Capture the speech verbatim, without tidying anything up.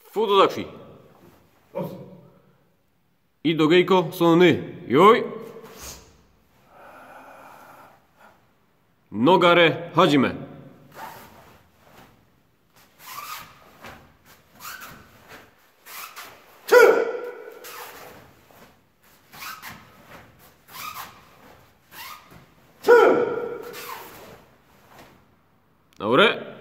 フォトタクシー。いどけいこ、そのね、よい。逃れ始め。俺